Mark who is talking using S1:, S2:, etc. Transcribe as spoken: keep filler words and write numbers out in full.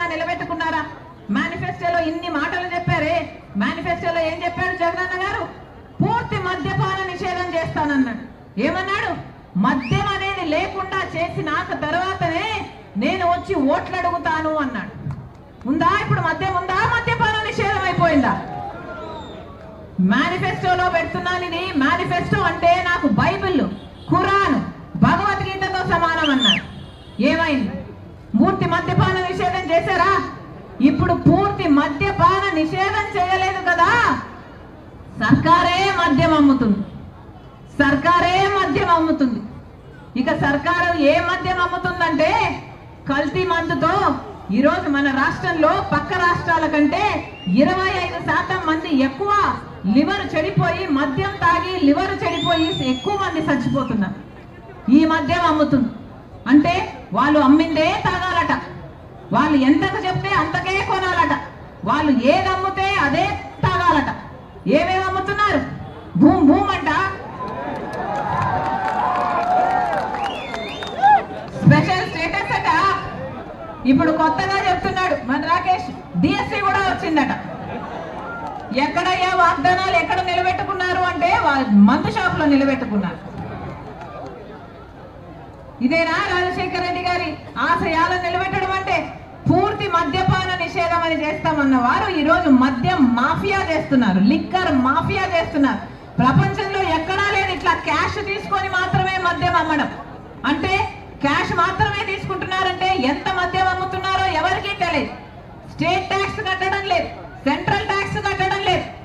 S1: నిలబెట్టుకున్నారా? మేనిఫెస్టోలో ఇన్ని మాటలు చెప్పారే, మేనిఫెస్టోలో ఏం చెప్పాడు జగనన్న గారు? పూర్తి మద్యపాన నిషేధం చేస్తానన్నాడు. ఏమన్నాడు? మద్యం అనేది లేకుండా చేసినాక తర్వాతనే నేను వచ్చి ఓట్లు అడుగుతాను అన్నాడు. ఉందా ఇప్పుడు మద్యం ఉందా? మద్యపాన నిషేధం అయిపోయిందా? మేనిఫెస్టోలో పెడుతున్నాను. ఇది మేనిఫెస్టో అంటే నాకు బైబిల్, ఖురాన్, భగవద్గీతతో సమానం అన్నాడు. ఏమైంది? పూర్తి మద్యపాన నిషేధం చేశారా? ఇప్పుడు పూర్తి మద్యపాన నిషేధం చేయలేదు కదా, సర్కారే మద్యం అమ్ముతుంది. సర్కారే మద్యం అమ్ముతుంది. ఇక సర్కారు ఏ మద్యం అమ్ముతుందంటే కల్తీ మందుతో ఈరోజు మన రాష్ట్రంలో పక్క రాష్ట్రాల కంటే ఇరవై ఐదు శాతం మంది ఎక్కువ లివర్ చెడిపోయి, మద్యం తాగి లివర్ చెడిపోయి ఎక్కువ మంది చచ్చిపోతున్నారు. ఈ మద్యం అమ్ముతుంది అంటే వాళ్ళు అమ్మిందే తాగాలట, వాళ్ళు ఎంతకు చెప్తే అంతకే కొనాలట, వాళ్ళు ఏది అమ్ముతే అదే తాగాలట. ఏమేమి అమ్ముతున్నారు? భూమ్ భూమ్ అంట, స్పెషల్ స్టేటస్ అట. ఇప్పుడు కొత్తగా చెప్తున్నాడు మన రాకేష్, డిఎస్సి కూడా వచ్చిందట. ఎక్కడయ్యా వాగ్దానాలు ఎక్కడ నిలబెట్టుకున్నారు అంటే మందు షాప్ లో నిలబెట్టుకున్నారు. ఇదేనా రాజశేఖర రెడ్డి గారి ఆశయాలను నిలబెట్టడం అంటే? పూర్తి మద్యపాన నిషేధం అని చేస్తామన్న వారు ఈరోజు మద్యం మాఫియా చేస్తున్నారు, లిక్కర్ మాఫియా చేస్తున్నారు. ప్రపంచంలో ఎక్కడా లేదు ఇట్లా క్యాష్ తీసుకొని మాత్రమే మద్యం అమ్మడం. అంటే క్యాష్ మాత్రమే తీసుకుంటున్నారంటే ఎంత మద్యం అమ్ముతున్నారో ఎవరికీ తెలియదు. స్టేట్ ట్యాక్స్ కట్టడం లేదు, సెంట్రల్ ట్యాక్స్ కట్టడం లేదు.